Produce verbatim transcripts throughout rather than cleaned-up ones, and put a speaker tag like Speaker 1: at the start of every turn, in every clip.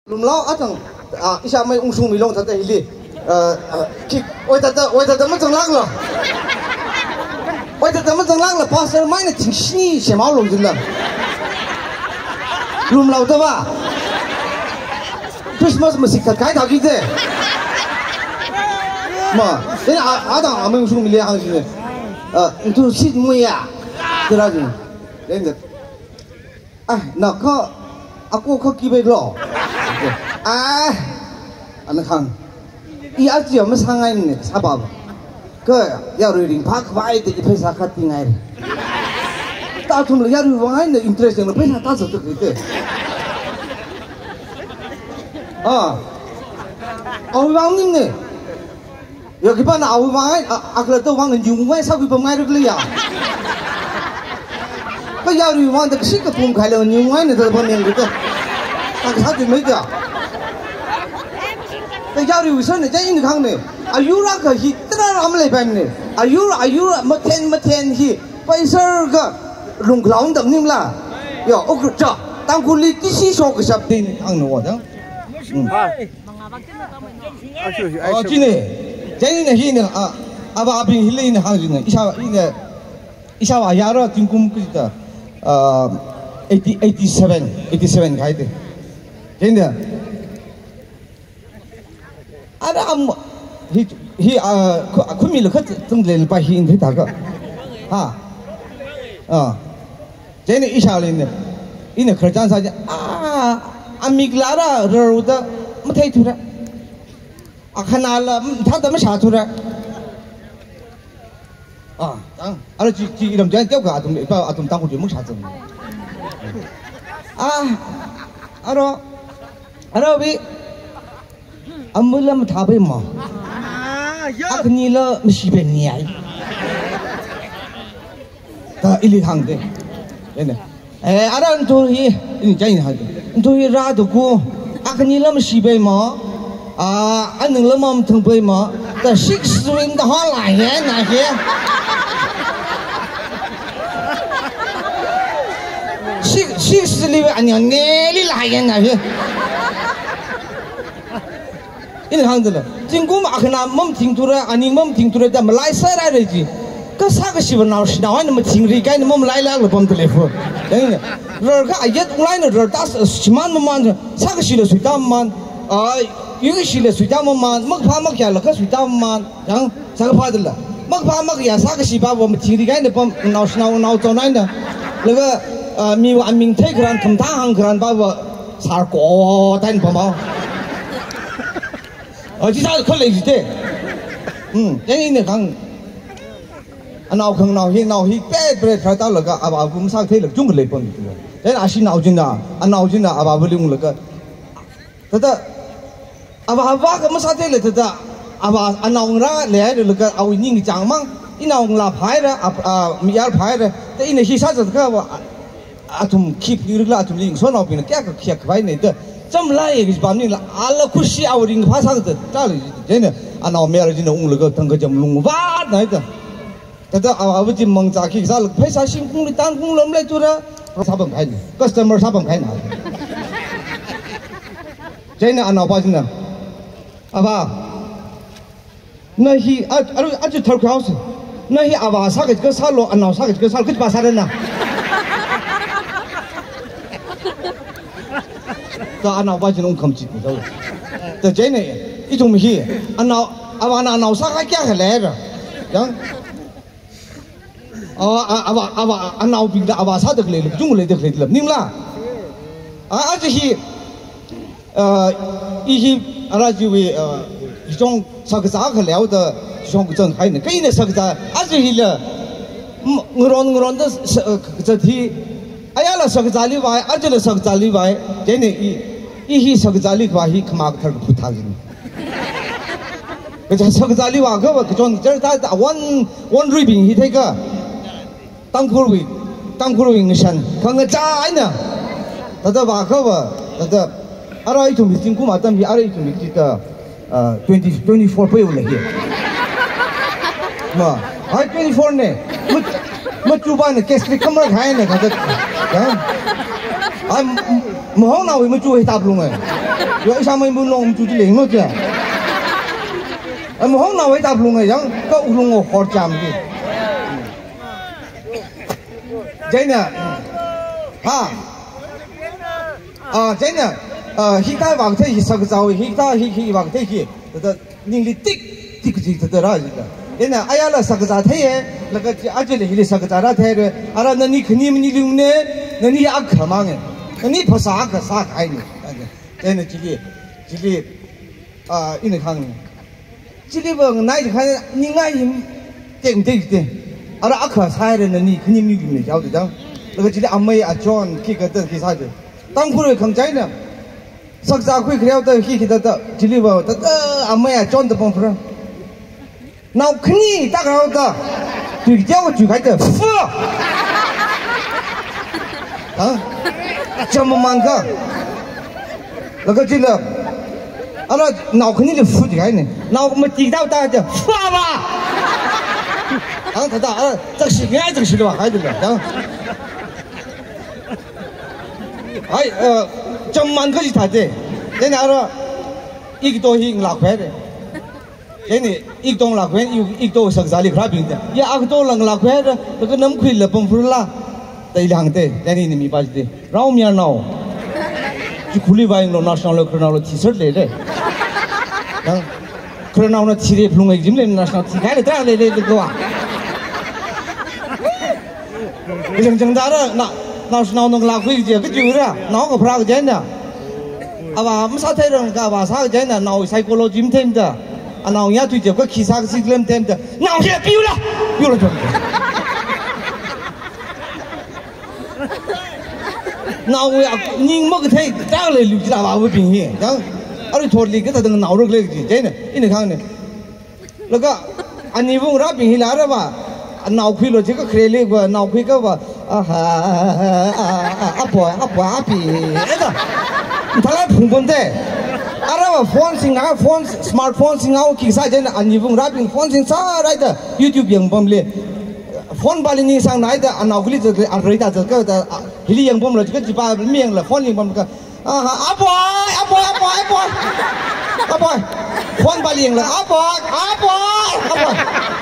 Speaker 1: lùm lo ở thằng à ít sao mấy ông sung mì long thật đấy đi ờ kịp ôi thật ôi thật mất chẳng lắc rồi ôi thật mất chẳng lắc là pastor mấy này chính sĩ xem máu lùm gì lắm lùm lâu thôi ba Christmas mà xịt thật cái thằng gì thế mà thế là à thằng à mấy ông sung mì liang gì ờ tôi xịt mui à thế là gì đấy được à nó có aku có kí bây giờ à anh khang ý ác gì mà sang ngay này sao bảo cái giờ rồi đình phá vai thì phải sao khát tiếng ngay ta thùng là giờ rồi vắng ngay này interest là phải là ta sợ được cái gì à ông vắng nín này giờ cái bạn nào vắng ngay à cái tôi vắng người dùng ngay sao cái bông ngay được liền cái giờ rồi vắng được xích cái bông khai là dùng ngay này tôi bông miếng cái ta sao thì mấy cái cái giờ rồi sao này cái gì khang này ayu ra cái gì tất cả làm lại bên này ayu ayu mất tiền mất tiền gì bây giờ cái lùng lòng đậm nín là giờ ok chưa tăng cố lý cái gì số cái sắp tiền ăn nữa đó ờ chính này cái này gì này à à bà bình hình này hàng gì này ít sao ít này ít sao à giờ rồi tiếng cung cái gì đó ờ eighty eighty seven eighty seven cái đấy cái này ada am hi hi à khui mình là khất tung lên bài hi thế ta cơ ha à cái này ít sao lên này ít này khởi trang sao chứ à amigdala rồi đó mất thấy thôi à khả năng là thằng ta mới xả thôi à tăng à chỉ chỉ làm cho kéo cả tụi này bao à tụi tăng cũng chỉ mất xả thôi à à đó à đó bị anh mới làm thà bây mà à cái này là mới xí bên này ta ít hàng đấy đây này ê à đó anh tôi hi anh chạy này anh tôi ra được cô à cái này là mới xí bên mà à anh đừng làm mầm thằng bên mà ta six string ta hoa lại nhé này kia six six string anh nhận nghe đi lại cái này kia ini hàng đấy là chính cũng mà cái nào mầm thình thu ra anh mầm thình thu ra ta mà lại sai ra đấy chứ cái sao cái gì mà nào nào anh mà thình gì cái nó mầm lại lại là bấm telephone đấy này rồi cái ai cũng lại rồi ta chỉ man mà man sao cái gì là suy tâm man à những cái gì là suy tâm man mắc phá mắc gì là cái suy tâm man chẳng sao cái phá được là mắc phá mắc gì sao cái gì bảo mà thình gì cái nó bấm nào nào nào cho này nè rồi cái mi anh mình thấy cái anh thầm thang hàng cái anh bảo vợ sao cổ tay bấm bao ở chỉ sao được không lấy gì thế, ừ, cái này thằng anh nào không nào hiện nào hiện bé bé khai tao là cái à bà cũng sao thế là chung cái lấy bằng cái là xin nào chứ nào anh nào chứ nào à bà vừa dùng là cái thật đó à bà vác cái mà sao thế là thật đó à bà anh nào ra lấy được là cái ao nhìn cái chẳng mang anh nào là phải ra à à mi al phải ra thế anh này khi sao cái bà à thùng keep như là thùng linh số nào bị nó kéo cái kéo cái này đó chăm lại cái gì này là alla khushi ao ring phá sang được ta là thế này anh nào mẹ là gì nó ung lực thằng cái chăm lung vát này đó thế đó à bây giờ mang trả khi sao phải sao xin cũng đi tan cũng làm lại cho đó sao bằng cái này customer sao bằng cái nào thế này anh nào bao nhiêu à ba này hi à à à chú thầu cái house này hi à ba sao cái cái sao lo anh nào sao cái cái sao cái ba sao đấy nào ta anh nào bao nhiêu ông không chịu đâu, từ chế này ít trong mình hi anh nào anh nào nào sao cái kia cái lẽ rồi, chẳng, à à à à anh nào bị à sao được lấy được chung lấy được lấy được nín là, à à chứ hi, ờ, ý hi anh là chỉ vì ờ trong sao cái sao cái lẽ đó trong cái chân hay này cái này sao cái sao, à chứ hi là ngườiron người ron đó giờ thì ai là sao cái gì vậy, ai là sao cái gì vậy, cái này ý ý sao cái gì vậy, ý khăm cái thằng phụ thằng gì, cái sao cái gì vậy, cái cái trong cái ta one one ribbon hi thấy cái, tăng cố vị, tăng cố vị người sân, không cái trái nè, ta ta vào cái vào, ta ta, ở đây chúng mình cũng mà tâm gì, ở đây chúng mình chỉ có twenty twenty four bây giờ này, mà, ở twenty four này, mất chú ba này, cái cái camera hay này, cái cái, à, mà hôm nào mới chú hay tập luôn rồi. rồi sao mình muốn弄chú chỉ liền nữa kìa em không nào ấy tập luôn này chẳng có luôn ngồi khó chạm gì vậy nè à à vậy nè à khi ta vào thế thì sao cái sao khi ta khi khi vào thế thì đó nhưng đi tích tích cái gì đó ra gì đó vậy nè ai là sao cái sao thế là cái ai chơi thì sao cái sao ra thế rồi à là nên khi mình đi luôn nè nên đi ăn khám ăn nên đi phá xác cái xác ai nè vậy nè chỉ đi chỉ đi à in cái khang chỉ đi vào này thì cái những ngay tiền tiền tiền à là ăn khám sai rồi nên đi khi mình đi luôn giáo được khôngแล้วก็จะได้อเมย์อาจอนขี้กระเตื้อขี้ใส่เลยตั้งพูดเลยคำใจเนี่ยสักจากคุยเคลียร์เตอร์ขี้ขี้เตอร์จิลิบเอาเตอร์อเมย์อาจอนเตอร์ปองฟรังน้าวขี้นี่ตักเราเตอร์จุดเจ้าจุดใครเตอร์ฟูฮะจำมันกันแล้วก็จิลิบอะไรน้าวขี้นี่เลยฟูจุดใครเนี่ยน้าวมันจีด้าวตาจะฟูบ้าอ่ะท่าตาอะไรจักสิง่ายจักสิเลยว่าใครเตอร์จังไอ้เอ่อจำมันก็จะถ่ายเจ้เนี่ยนะเราอีกตัวหิ้งหลักแพ้เลยเนี่ยอีกตัวหลักแพ้อีกอีกตัวสักสาลีครับพี่เนี่ยอย่าอักตัวหลังหลักแพ้เลยแล้วก็น้ำขึ้นเลยปุ่มฟุ้งละแต่หลังเต้เนี่ยนี่มีปัจจัยเราเมียน้องจุคุลีไว้เรา national คราวเราที่สุดเลยเลยนะคราวเราที่เรียบลงไอ้จิมเลย national ที่ใครเลยแต่เลยเลยตัวจังจังดาระนะเราเราต้องลากคุยเจอก็อยู่ละน้องกับพระก็เจนเนี่ยอาว่าไม่ทราบเรื่องกับว่าทราบเจนเนี่ยน้องไซโคโลจิมเต็มเด้ออ่ะน้องยาตุยเจอก็ขี้ซากซิกเลมเต็มเด้อน้องเสียปิ้วละปิ้วละจนน้องอยากยิงมันก็เท่จ้างเลยลุยจ้าว่าไม่เป็นเหี้ยจังอะไรทอดลีก็ต้องน้องรึกเลยจริงเจนเนี่ยอีกครั้งเนี่ยแล้วก็อันนี้พวกเราเป็นเหี้ยแล้วว่าน้องคุยเราจะก็เคลียร์เลยว่าน้องคุยก็ว่าอ่าฮะอ่ะปอยอ่ะปอยอ่ะปีเอ๊ะถ้าเราพุ่งบนเต้อะไรวะโฟนสิงห์โฟนสมาร์ทโฟนสิงห์คิดซะเจนอันนี้พวกเราเป็นโฟนสิงห์ซะอะไรเด้อ YouTube ยังบ่มเลยโฟนบาลีนี่สังไหนเด้ออันน้องคุยจะอันไรเด้อจะก็จะฮิลียังบ่มเลยก็จีบเมียงเลยโฟนยังบ่มก็อ่าฮะอ่ะปอยอ่ะปอยอ่ะปอยอ่ะปอยอ่ะปอยโฟนบาลียังเลยอ่ะปอยอ่ะปอยอ่ะปอย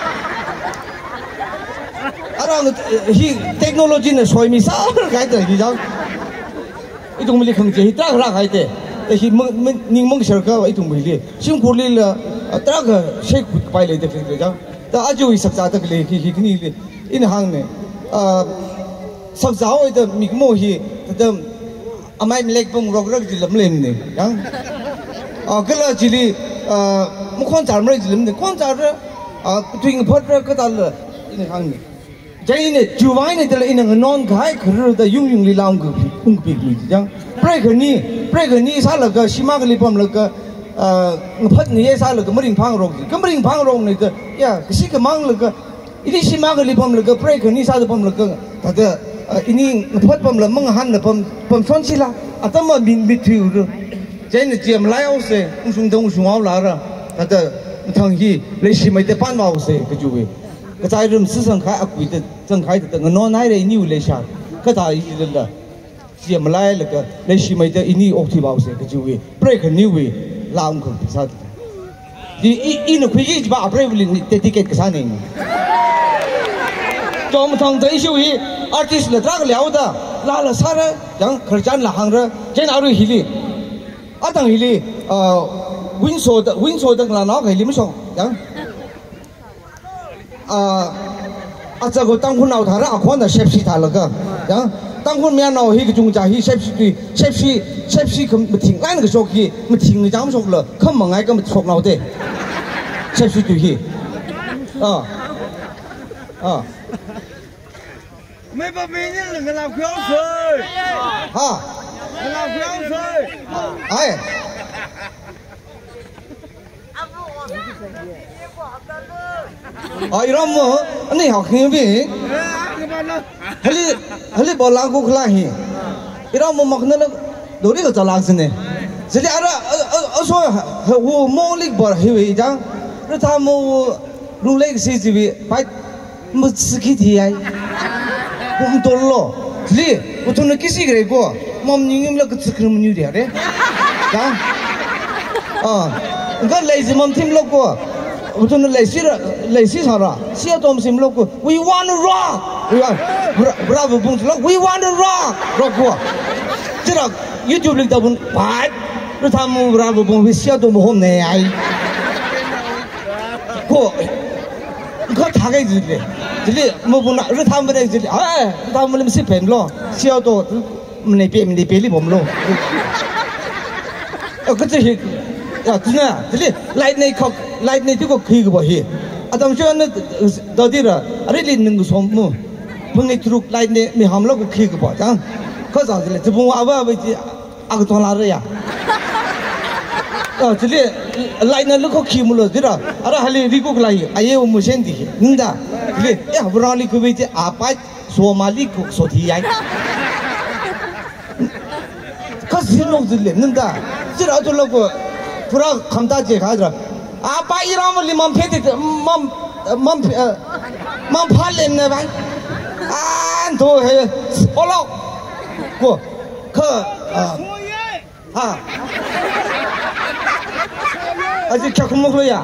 Speaker 1: อะไรฮีเทคโนโลยีเนี่ยช่วยมีสารใครเตะกี่จังไอ้ตรงนี้คงจะฮิตรักรักใครเตะแต่ฮีมึงมึงนิ่งมึงเชื่อเขาไอ้ตรงนี้ชิมพูดเลยละตรักเช็คไปเลยเด็กกี่จังแต่อาจจะวิสักจากเลยฮีฮีนี่เลยอินหังเนี่ยสักจากไอ้ตัวมีโมฮีแต่อาไม่เล็กปุ่มรกรักจิลล์เล่นเนี่ยจังอ่าก็เลยจิลีมุขคนจารไม่จิลล์เนี่ยคนจารอ่าทุ่งพัดก็ตลอดอินหังเนี่ยใจเนี่ยจูไว้เนี่ยแต่ละอินงนอนง่ายคือเราแต่ยุ่งยุ่งลีลาอุ้งปีอุ้งปีกเลยจังเปรย์คนนี้เปรย์คนนี้ซาลก็ชิมากลีพอมแล้วก็เอ่อพัดนี่ซาลก็มริงพังรงก็มริงพังรงเนี่ยแต่ยาก็สิก็มังแล้วก็อินี่ชิมากลีพอมแล้วก็เปรย์คนนี้ซาลพอมแล้วก็แต่แต่อินี่พัดพอมแล้วมังหันแล้วพอมพอมซ้อนชิละอ่ะแต่มาบินบิดฟิวเลยใจเนี่ยเจียมไล่เอาเสียอุ้งชุงตงอุ้งชุงเอาละละแต่แต่ทางที่เลยชิไม่ได้ปั้นเอาเสียก็จูเวก็ใจเริ่มสื่อสังขารอกุยแต่สังขารแต่เงินน้อยเลยนิ้วเลยชาก็ตายอีกแล้วเสียมาไล่แล้วก็เลยชิไม่ได้อินี่ออกที่บ่าวเสียก็จูเวเบรกนิ้วเวลาวคนพิษาดีอีอีนคุยยี่บ้าเบรกลินเตติเกตก็สานี่จอมทางใจชิวีอาร์ติสต์เลยรักเลี้ยวตาลาละสาระยังขจันละหังระเจนอารุฮิลีอาตังฮิลีเอ่อวินโซดวินโซดังละน้องฮิลีไม่ส่งยังอ่าอาจจะก็ตั้งคนเอาฐานะอาคนแต่เชฟซีฐานละก็ยังตั้งคนเมียน้อยก็จงใจฮีเชฟซีเชฟซีเชฟซีเขาไม่ทิ้งไอ้นั่นก็โชคฮีไม่ทิ้งเลยจ้าไม่โชคเลยเขามองไงก็ไม่โชคเราเด้เชฟซีตัวฮีอ่าอ่า
Speaker 2: ไม่ประมีนี่หรือเราเขียวเฉย
Speaker 1: ฮะ
Speaker 2: เราเขียวเฉย
Speaker 1: ไอ้อ๋ออีรอมมั้งอันนี้หอกหิ้งพี่ฮัลโหลฮัลโหลบอลลังกูขลาหิ้งอีรอมมั้งมักนั่นดูดิก็จะลังสิเนี่ยสิที่อะไรเออเออส่วนหัวมอลิกบอลหิ้งจังแล้วถ้ามัวรูเล็กสิจีบีไปมุสกิที่ไอ้ผมตัวโลสิผมตัวนึกคิดสิเกรย์กูมัมยิ่งยิ่งเลิกสึกมันอยู่เดียวเด้จัง 아, 그러니까 레이지 멈팀 놓고 우선 레이시를 레이시 살아. 시야 돔심 놓고 we want to rock. we want 브라보 봉지 we want to rock. rock. 저라 유튜브 링다 본 봐. 그 다음 브라보 봉 시야 돔 혼내 아이. 고 그거 다 가지래. jadi mau pun nak rutang benda jadi ah rutang benda mesti pen lo siapa tu menipu menipu bom lo oh kecil ya tu na jadi light ni kau light ni tu kau kiri ke bawah atau macam mana tadi lah ada light ni semua pengikut light ni ni ham lo kau kiri ke bawah jangan kau jangan jadi sebelum apa apa aku tuan lari ya oh jadi light ni lo kau kiri mulu jadi ada hal ini kau kelai ayah umur sendi ninda jadi ya berani kau betul apa Somali kau sotiai kau sino jadi ninda jadi ada lo kau pura kamta je kajar apa iram lima peti mam mam mam palim ne bang an tu he olok kau kau ah asyik cakap muka ya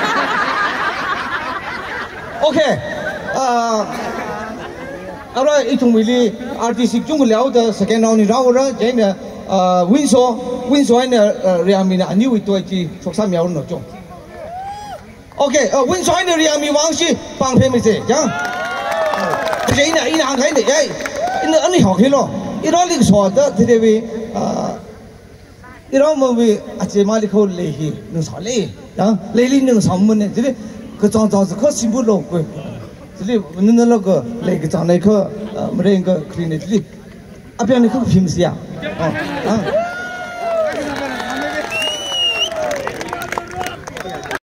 Speaker 1: okay ah apa itu mili artis jung liao dah second round ni round orang jadi ah Windsor Windsor ini riamina ni itu aja soksa miao no jong okay Windsor ini riami wangsi bang pemisi jangan jadi ini ini angkai ni eh ini ini hoki lo ini lagi soalnya tidak bi ah 이런 뭐비 아침에 말이 걸 레히 능살레 야 레리 능삼문에 jadi 그정정서 그 심부로 없고 jadi 눈으로 그 레기 전에 그 뭐래가 그리네 jadi 앞에 안에 그 힘이야 어